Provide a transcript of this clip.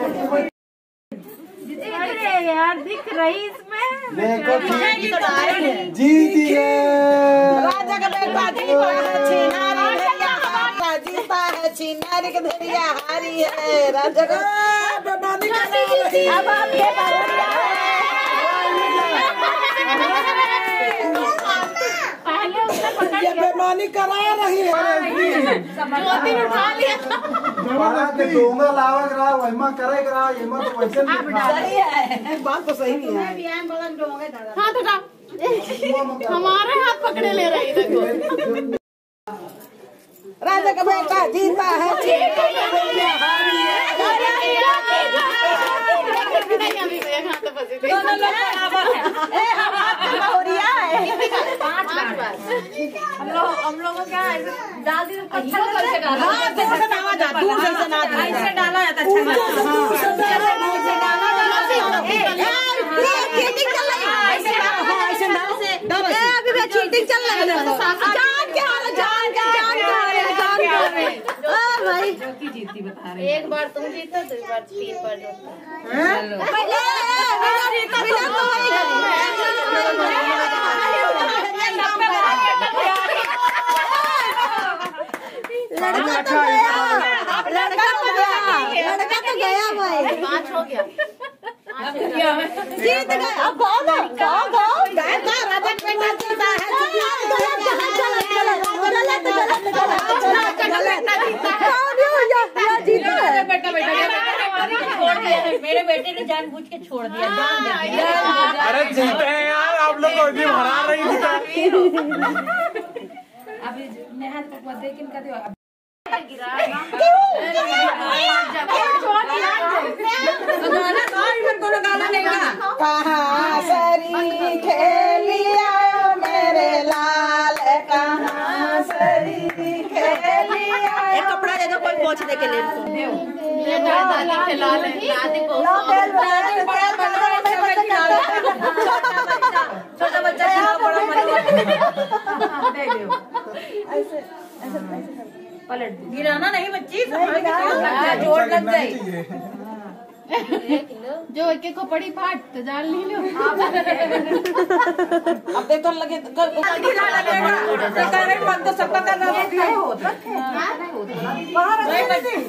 अरे यार दिख रही इसमें। देखो जीती है राजा का बेटा जीता है, छिनारी धैर्या हारा जीता है, छिनारी का धैर्या हारी है। राजा का बेमानी का अब आपके पहले उसने पकड़ ये बेमानी करा रही है। उठा लिया दूंगा लावा करा वहीमा करे करा येमा तो वैसे सही है, बात तो सही नहीं है। हाथ उठा, हमारे हाथ पकड़े ले रही देखो। राजा का बेटा जीता है, हम लोगों क्या डाल दी अच्छा डाला जाता चीटिंग चल रही है। जीती बता रही एक बार तुम जीतो, 2 बार 3 बार लड़का तो गया भाई, 5 हो गया। जीत गए। अब गाओ ना, गाओ राजा का बेटा जीता है। मेरे बेटे ने जानबूझ के छोड़ दिया। अरे जीते हैं यार आप लोग को भी हरा रही थी। अभी नेहा को देख के दियो कहाँ सरी खेलिया मेरे लाल, कहाँ सरी खेलिया। एक कपड़ा दे दो कोई पोंछने के लिए। छोटा बच्चा ऐसे पलट गिराना नहीं बच्ची, जोड़ लग जाए। जो एक को पड़ी फाट तो जान ली लो। अब देखो लगे तो सबका